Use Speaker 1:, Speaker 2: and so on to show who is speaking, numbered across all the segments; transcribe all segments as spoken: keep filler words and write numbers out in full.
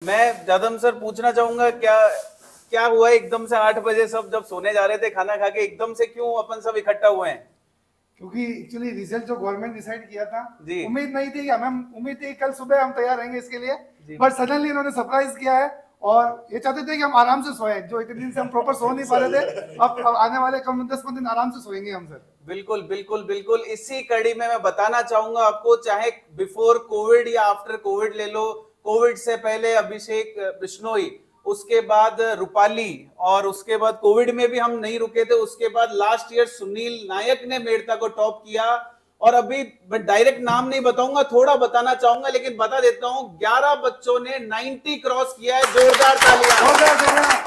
Speaker 1: मैं जादम सर पूछना चाहूंगा, क्या क्या हुआ एकदम से आठ बजे सब जब सोने जा रहे थे खाना खा के, एकदम से क्यों अपन सब इकट्ठा हुए हैं?
Speaker 2: क्योंकि एक्चुअली रिजल्ट जो गवर्नमेंट डिसाइड किया था,
Speaker 1: जी।
Speaker 2: उम्मीद नहीं थी, हमें उम्मीद थी कल सुबह हम तैयार रहेंगे इसके लिए, बट सडनली इन्होंने सरप्राइज किया है और ये चाहते थे कि हम आराम से सोए, जो इतने दिन से हम प्रॉपर सो नहीं पा रहे थे, अब आने वाले कम दस पंद्रह दिन आराम से सोएंगे हम सर।
Speaker 1: बिल्कुल बिल्कुल बिल्कुल। इसी कड़ी में मैं बताना चाहूंगा आपको, चाहे बिफोर कोविड या आफ्टर कोविड ले लो, कोविड से पहले अभिषेक बिश्नोई, उसके बाद रूपाली, और उसके बाद कोविड में भी हम नहीं रुके थे, उसके बाद लास्ट ईयर सुनील नायक ने मेड़ता को टॉप किया, और अभी मैं डायरेक्ट नाम नहीं बताऊंगा, थोड़ा बताना चाहूंगा लेकिन बता देता हूं, ग्यारह बच्चों ने नब्बे क्रॉस किया है। जोरदार तालियां।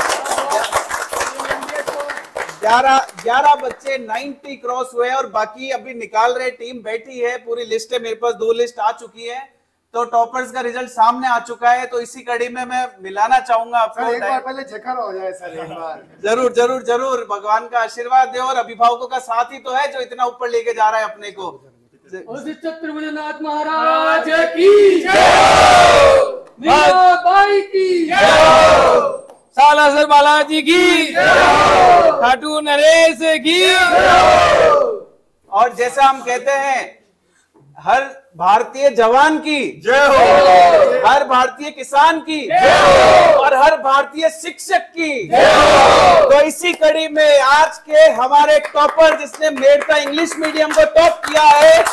Speaker 1: ग्यारह ग्यारह बच्चे नब्बे क्रॉस हुए हैं और बाकी अभी निकाल रहे, टीम बैठी है, पूरी लिस्ट है मेरे पास, दो लिस्ट आ चुकी है, तो टॉपर्स का रिजल्ट सामने आ चुका है। तो इसी कड़ी में मैं मिलाना चाहूंगा आपको।
Speaker 2: एक बार पहले चेकर हो जाए सर, एक बार
Speaker 1: जरूर जरूर जरूर, भगवान का आशीर्वाद दे और अभिभावकों का साथ ही तो है जो इतना ऊपर लेके जा रहा है अपने को।
Speaker 3: छत्रपति महाराज की जय, मीराबाई की जय, सालासर बालाजी की जय, खाटू नरेश की जय।
Speaker 1: और जैसा हम कहते हैं, हर भारतीय जवान की जय हो, हर भारतीय किसान की जय हो, और हर भारतीय शिक्षक की जय हो। तो इसी कड़ी में आज के हमारे टॉपर, जिसने मेड़ता इंग्लिश मीडियम को टॉप किया है,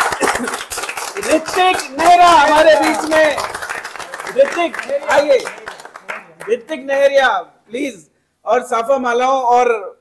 Speaker 1: ऋतिक नेहरा हमारे बीच में। ऋतिक आइए, ऋतिक नेहरिया प्लीज, और साफा मालाओं और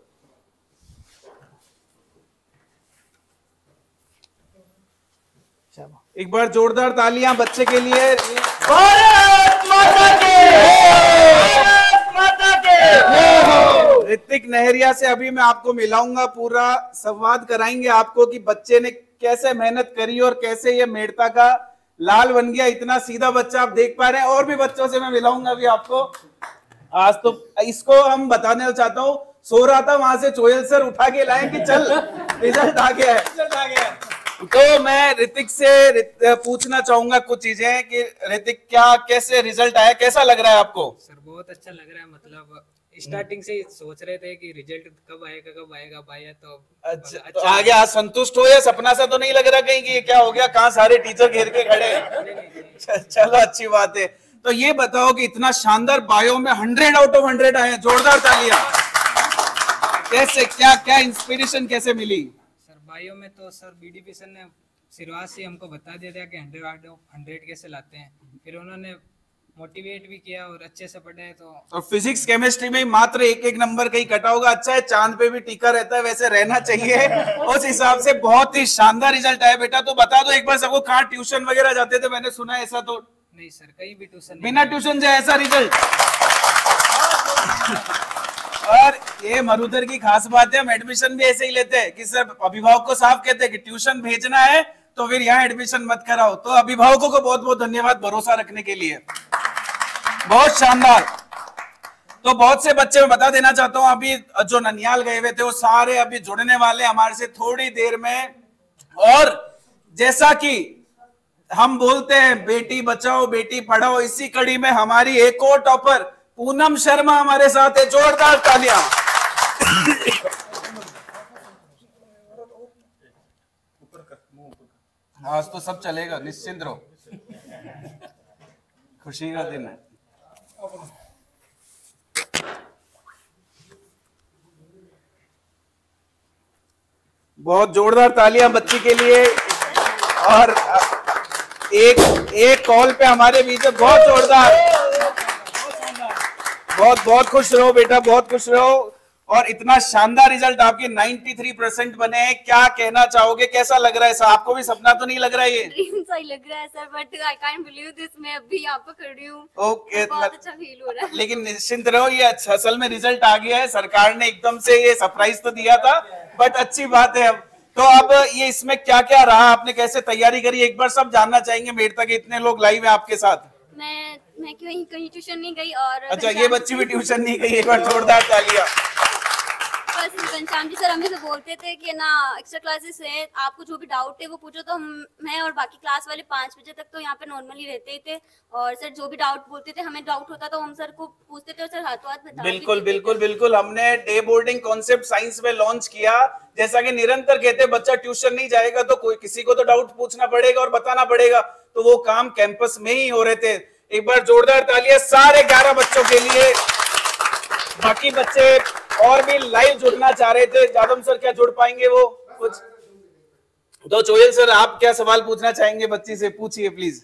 Speaker 1: एक बार जोरदार तालियां बच्चे के लिए। भारत माता के, भारत माता के। ऋतिक नेहरिया से अभी मैं आपको मिलाऊंगा, पूरा संवाद कराएंगे आपको कि बच्चे ने कैसे मेहनत करी और कैसे ये मेड़ता का लाल बन गया। इतना सीधा बच्चा आप देख पा रहे हैं, और भी बच्चों से मैं मिलाऊंगा अभी आपको। आज तो इसको हम बताने चाहता हूँ, सो रहा था वहां से चोयल सर उठा के लाए कि चल रिजल्ट आ गया है, रिजल्ट आ गया है। तो मैं ऋतिक से पूछना चाहूंगा कुछ चीजें कि ऋतिक, क्या कैसे रिजल्ट आया, कैसा लग रहा है आपको?
Speaker 4: सर बहुत अच्छा लग रहा है, मतलब स्टार्टिंग से ही सोच रहे थे कि रिजल्ट कब आएगा कब आएगा, आया तो
Speaker 1: अच्छा, अच्छा तो आ गया। आज संतुष्ट हो या सपना सा तो नहीं लग रहा कहीं कि ये क्या हो गया, कहाँ सारे टीचर घेर के खड़े हैं? चलो अच्छी बात है। तो ये बताओ कि इतना शानदार बायो में हंड्रेड आउट ऑफ हंड्रेड आए, जोरदार तालियां। कैसे, क्या क्या इंस्पिरेशन कैसे मिली?
Speaker 4: बायो में तो सर बीडी सर ने शुरुआत से हमको बता दिया था कि हंड्रेड आउट ऑफ हंड्रेड कैसे लाते हैं, फिर उन्होंने मोटिवेट भी किया और अच्छे से पढ़े। तो
Speaker 1: और फिजिक्स केमिस्ट्री में मात्र एक एक नंबर कहीं कटा होगा, अच्छा है चांद पे भी टीका रहता है, वैसे रहना चाहिए। उस हिसाब से बहुत ही शानदार रिजल्ट आया बेटा। तो बता दो एक बार सबको, कहाँ ट्यूशन वगैरह जाते थे? मैंने सुना ऐसा तो
Speaker 4: नहीं सर, कहीं भी ट्यूशन,
Speaker 1: बिना ट्यूशन से ऐसा रिजल्ट। और ये मरुधर की खास बात है, हम एडमिशन भी ऐसे ही लेते हैं कि सर अभिभावक को साफ कहते हैं कि ट्यूशन भेजना है तो फिर यहाँ एडमिशन मत कराओ। तो अभिभावकों को बहुत बहुत धन्यवाद भरोसा रखने के लिए, बहुत शानदार। तो बहुत से बच्चे, मैं बता देना चाहता हूँ, अभी जो ननियाल गए हुए थे वो सारे अभी जुड़ने वाले हमारे से थोड़ी देर में। और जैसा कि हम बोलते हैं बेटी बचाओ बेटी पढ़ाओ, इसी कड़ी में हमारी एक और टॉपर पूनम शर्मा हमारे साथ है, जोरदार तालियां। आज तो सब चलेगा, निश्चिंत रहो, खुशी का दिन है। बहुत जोरदार तालियां बच्ची के लिए। और एक एक कॉल पे हमारे बीच में, बहुत जोरदार, बहुत बहुत खुश रहो बेटा, बहुत खुश रहो। और इतना शानदार रिजल्ट आपके तिरानवे परसेंट बने हैं, क्या कहना चाहोगे, कैसा लग रहा है सर? आपको भी सपना तो नहीं लग रहा है ये?
Speaker 5: ड्रीम सा ही लग रहा है sir, but I can't believe this, मैं अभी यहाँ पे खड़ी हूँ।
Speaker 1: ओके,
Speaker 5: बहुत अच्छा फील हो रहा है।
Speaker 1: लेकिन निश्चिंत रहो, ये अच्छा, असल में रिजल्ट आ गया है, सरकार ने एकदम से ये सरप्राइज तो दिया था, बट अच्छी बात है। अब तो अब ये इसमें क्या क्या रहा, आपने कैसे तैयारी करी, एक बार सब जानना चाहेंगे। मेड़ता के इतने लोग लाइव है आपके साथ।
Speaker 5: मैं मैं कहीं कहीं ट्यूशन नहीं गई। और
Speaker 1: अच्छा, ये बच्ची भी ट्यूशन नहीं गई, एक बार जोरदार तालियां।
Speaker 5: बस घनश्याम जी सर हमें तो बोलते थे कि ना एक्स्ट्रा क्लासेस है, आपको जो भी डाउट है वो पूछो, तो हम मैं और बाकी क्लास वाले पाँच बजे तक तो यहाँ पे नॉर्मली रहते ही थे, और सर जो भी डाउट बोलते थे, हमें डाउट होता तो हम सर को पूछते थे और सर हाथों हाथ बता
Speaker 1: बिल्कुल बिल्कुल बिल्कुल। हमने डे बोर्डिंग कॉन्सेप्ट साइंस में लॉन्च किया, जैसा कि निरंतर कहते हैं बच्चा ट्यूशन नहीं जाएगा तो कोई किसी को तो डाउट पूछना पड़ेगा और बताना पड़ेगा, तो वो काम कैंपस में ही हो रहे थे। एक बार जोरदार तालियां सारे ग्यारह बच्चों के लिए। बाकी बच्चे और भी लाइव जुड़ना चाह रहे थे, जादव सर क्या जुड़ पाएंगे वो कुछ? तो चोयल सर आप क्या सवाल पूछना चाहेंगे बच्ची से, पूछिए प्लीज।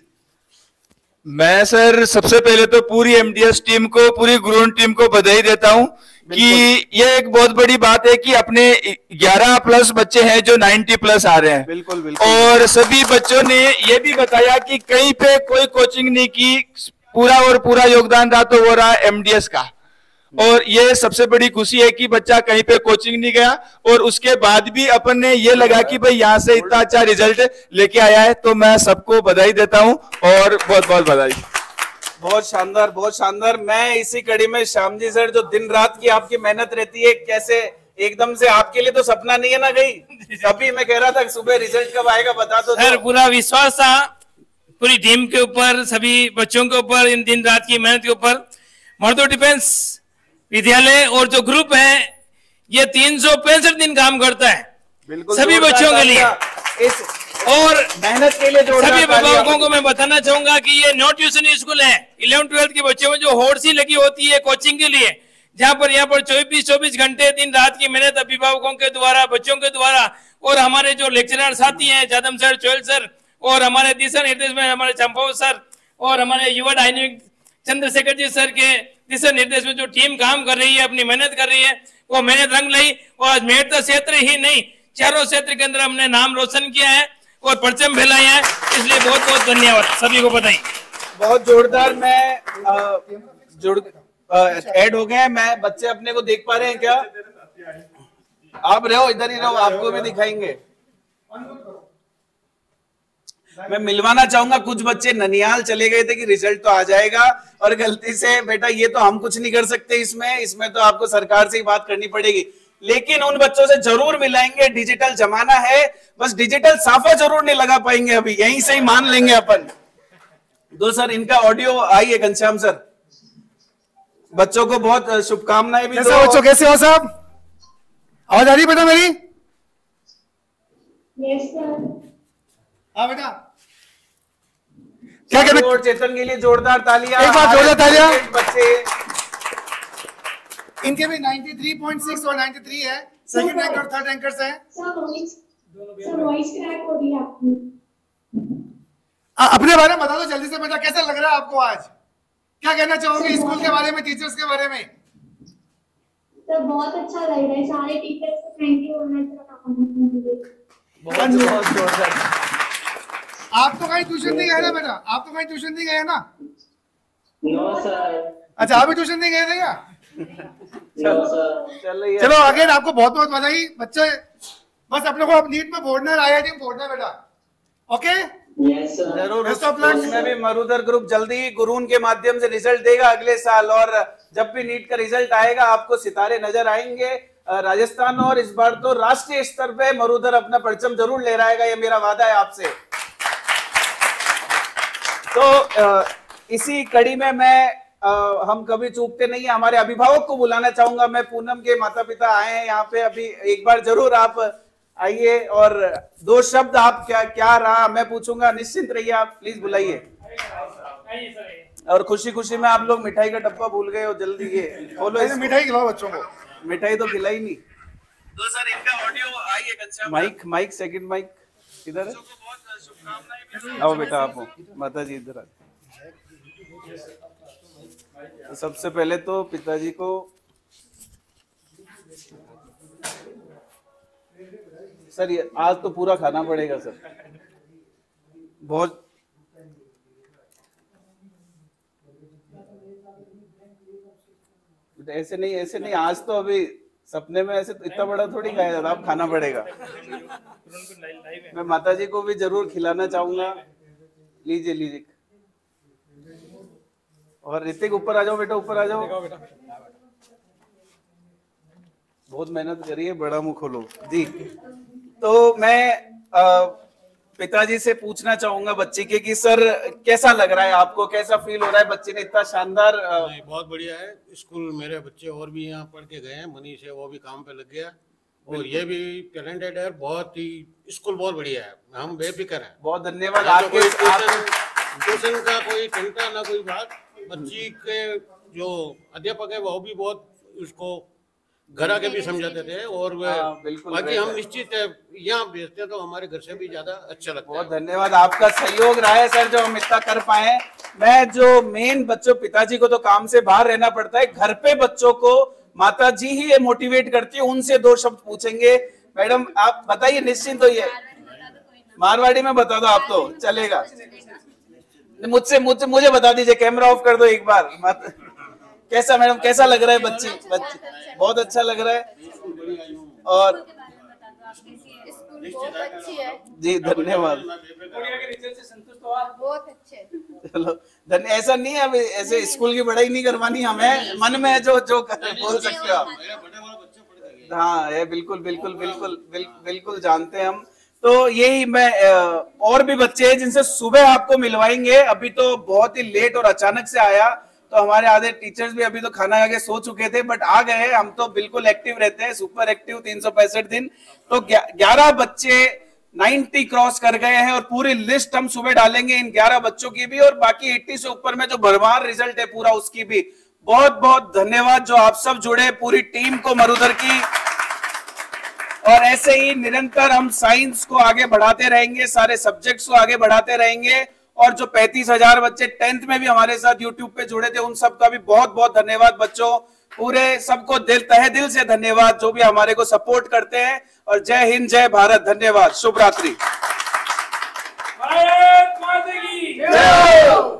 Speaker 6: मैं सर सबसे पहले तो पूरी एमडीएस टीम को, पूरी गुरुन टीम को बधाई देता हूं कि ये एक बहुत बड़ी बात है कि अपने ग्यारह प्लस बच्चे हैं जो नब्बे प्लस आ रहे हैं।
Speaker 1: बिल्कुल बिल्कुल।
Speaker 6: और सभी बच्चों ने ये भी बताया कि कहीं पे कोई कोचिंग नहीं की, पूरा और पूरा योगदान रहा तो वो रहा एमडीएस का। और ये सबसे बड़ी खुशी है कि बच्चा कहीं पे कोचिंग नहीं गया और उसके बाद भी अपन ने ये लगा कि भाई यहाँ से इतना अच्छा रिजल्ट लेके आया है, तो मैं सबको बधाई देता हूँ और बहुत बहुत बधाई।
Speaker 1: बहुत शानदार बहुत शानदार। मैं इसी कड़ी में श्याम जी सर, जो दिन रात की आपकी मेहनत रहती है, कैसे एकदम से आपके लिए तो सपना नहीं है ना कहीं? अभी मैं कह रहा था सुबह रिजल्ट कब आएगा बता दो।
Speaker 3: सर पूरा विश्वास था पूरी टीम के ऊपर, सभी बच्चों के ऊपर, इन दिन रात की मेहनत के ऊपर। मर्दो डिफेंस विद्यालय और जो ग्रुप है ये तीन सौ पैंसठ दिन काम करता है
Speaker 1: बिल्कुल
Speaker 3: सभी बच्चों के लिए
Speaker 1: इस
Speaker 3: और
Speaker 1: मेहनत के लिए।
Speaker 3: सभी अभिभावकों को मैं बताना चाहूंगा कि ये नो ट्यूशन स्कूल है। इलेवन ट्वेल्थ के बच्चों में जो होड़ सी लगी होती है कोचिंग के लिए, जहां पर यहाँ पर चौबीस चौबीस घंटे दिन रात की मेहनत अभिभावकों के द्वारा, बच्चों के द्वारा, और हमारे जो लेक्चरर साथी हैं जादम सर, चोयल सर, और हमारे दिशा निर्देश में हमारे चंपाव सर और हमारे युवा डायनिक चंद्रशेखर जी सर के दिशा निर्देश में जो टीम काम कर रही है, अपनी मेहनत कर रही है, वो मेहनत रंग लाई। और आज मेहनत क्षेत्र ही नहीं, चारों क्षेत्र के अंदर हमने नाम रोशन किया है और परचम फैलाए हैं, इसलिए बहुत बहुत धन्यवाद सभी को बधाई।
Speaker 1: बहुत जोरदार। मैं आ, जुड़ ऐड हो गए। मैं बच्चे अपने को देख पा रहे हैं क्या? आप रहो, इधर ही रहो, आपको भी दिखाएंगे। मैं मिलवाना चाहूंगा, कुछ बच्चे ननियाल चले गए थे कि रिजल्ट तो आ जाएगा, और गलती से बेटा ये तो हम कुछ नहीं कर सकते इसमें इसमें तो आपको सरकार से ही बात करनी पड़ेगी, लेकिन उन बच्चों से जरूर मिलाएंगे। डिजिटल जमाना है, बस डिजिटल साफा जरूर नहीं लगा पाएंगे, अभी यहीं से ही मान लेंगे अपन। दो सर इनका ऑडियो आई है घनश्याम सर, बच्चों को बहुत शुभकामनाएं भी
Speaker 2: कैसे बच्चों, कैसे हो सब? आवाज आ रही बेटा मेरी?
Speaker 7: Yes sir.
Speaker 2: हाँ बेटा,
Speaker 1: क्या कहते और चेतन के लिए जोरदार तालियां।
Speaker 2: एक बार जोरदार तालियां।
Speaker 1: बच्चे
Speaker 2: इनके भी तिरानवे पॉइंट छह और तिरानवे है, सेकंड रैंक और थर्ड रैंकर्स हैं।
Speaker 7: Sir voice sir voice crack हो रही है आपकी।
Speaker 2: आ, अपने बारे में बता दो जल्दी से बेटा, कैसा लग रहा है आपको आज? क्या कहना चाहोगे स्कूल के बारे में, टीचर्स के बारे में?
Speaker 7: सर बहुत अच्छा लग रहा है, सारे टीचर्स को थैंक यू बोलना चाहता
Speaker 1: बहुत बहुत जोरदार।
Speaker 2: आप तो कहीं ट्यूशन नहीं गए ना बेटा? आप तो कहीं ट्यूशन नहीं गए ना?
Speaker 8: No sir.
Speaker 2: अच्छा, आप भी ट्यूशन नहीं गए थे क्या?
Speaker 8: No sir.
Speaker 1: चलो
Speaker 2: चलो अगेन आपको बहुत बहुत बधाई बच्चे। बस अपने को अब नीट में फोड़ना, आई आई टी में फोड़ना बेटा। Okay
Speaker 8: yes sir.
Speaker 1: जरूर। उसमें भी मरुधर ग्रुप जल्दी ही गुरून के माध्यम से रिजल्ट देगा अगले साल, और जब भी नीट का रिजल्ट आएगा आपको सितारे नजर आएंगे राजस्थान, और इस बार तो राष्ट्रीय स्तर पे मरुधर अपना परचम जरूर ले रहेगा, ये मेरा वादा है आपसे। तो इसी कड़ी में मैं आ, हम कभी चूकते नहीं है, हमारे अभिभावक को बुलाना चाहूंगा मैं। पूनम के माता पिता आए हैं यहाँ पे, अभी एक बार जरूर आप आइए और दो शब्द आप क्या क्या रहा मैं पूछूंगा, निश्चिंत रहिए आप, प्लीज बुलाइए। और खुशी खुशी में आप लोग मिठाई का डब्बा भूल गए हो, जल्दी ये खोलो,
Speaker 2: मिठाई खिलाओ बच्चों को।
Speaker 1: मिठाई तो खिलाई नहीं। तो सर इनका ऑडियो आइए, माइक माइक सेकंड माइक इधर है, आओ बेटा आप, माता जी इधर आ। तो सबसे पहले तो पिताजी को सर ये आज तो पूरा खाना पड़ेगा सर, बहुत ऐसे नहीं ऐसे नहीं, आज तो अभी सपने में ऐसे तो इतना बड़ा थोड़ी खाया जाता, आप खाना पड़ेगा। मैं माता जी को भी जरूर खिलाना चाहूंगा, लीजिए लीजिए। और ऋतिक ऊपर आ जाओ बेटा, ऊपर आ जाओ। बहुत मेहनत करी है, बड़ा मुंह खोलो जी। तो मैं आ, पिताजी से पूछना चाहूंगा बच्चे के कि सर कैसा लग रहा है आपको, कैसा फील हो रहा है बच्चे ने इतना शानदार।
Speaker 9: नहीं, बहुत बढ़िया है स्कूल। मेरे बच्चे और भी यहाँ पढ़ के गए हैं, मनीष है वो भी काम पे लग गया और ये भी टैलेंटेड है, बहुत ही स्कूल बहुत बढ़िया है, हम बेफिक्र हैं।
Speaker 1: बहुत धन्यवाद
Speaker 9: आपके
Speaker 1: आपके
Speaker 9: ट्यूशन का कोई चिंता ना कोई बात। बच्ची के जो अध्यापक है वो भी बहुत उसको घर आके भी समझाते थे और बाकी हम निश्चित है यहाँ भेजते तो हमारे घर से भी ज्यादा अच्छा लगता है।
Speaker 1: बहुत धन्यवाद, आपका सहयोग रहा है सर जो हम इतना कर पाए। मैं जो मेन बच्चों, पिताजी को तो काम से बाहर रहना पड़ता है, घर पे बच्चों को माता जी ही ये मोटिवेट करती है, उनसे दो शब्द पूछेंगे। मैडम आप बताइए, निश्चिंत होइए। मारवाड़ी में बता दो आप तो चलेगा, मुझसे मुझसे मुझे बता दीजिए, कैमरा ऑफ कर दो एक बार। मत, कैसा मैडम कैसा लग रहा है बच्ची? बच्ची बहुत अच्छा लग रहा है और
Speaker 10: बहुत अच्छी है
Speaker 1: जी, धन्यवाद।
Speaker 10: बहुत अच्छे।
Speaker 1: चलो धन्य, ऐसा नहीं है अब ऐसे स्कूल की पढ़ाई नहीं करवानी, हमें मन में जो जो बोल सकते हो आप। हाँ ये बिल्कुल बिल्कुल बिल्कुल बिल्कुल जानते हैं हम। तो यही मैं और भी बच्चे हैं जिनसे सुबह आपको मिलवाएंगे। अभी तो बहुत ही लेट और अचानक से आया, तो हमारे आधे टीचर्स भी अभी तो खाना खा के सो चुके थे, बट आ गए। हम तो बिल्कुल एक्टिव रहते हैं, सुपर एक्टिव तीन सौ पैंसठ दिन। तो ग्यारह बच्चे नब्बे क्रॉस कर गए हैं और पूरी लिस्ट हम सुबह डालेंगे इन ग्यारह बच्चों की भी, और बाकी अस्सी से ऊपर में जो भरमार रिजल्ट है पूरा उसकी भी। बहुत बहुत धन्यवाद जो आप सब जुड़े, पूरी टीम को मरुधर की। और ऐसे ही निरंतर हम साइंस को आगे बढ़ाते रहेंगे, सारे सब्जेक्ट्स को आगे बढ़ाते रहेंगे। और जो पैंतीस हजार बच्चे टेंथ में भी हमारे साथ यूट्यूब पे जुड़े थे, उन सबका भी बहुत बहुत धन्यवाद बच्चों, पूरे सबको दिल तहे दिल से धन्यवाद जो भी हमारे को सपोर्ट करते हैं। और जय हिंद, जय भारत, धन्यवाद, शुभ रात्रि।
Speaker 3: भारत माता की जय।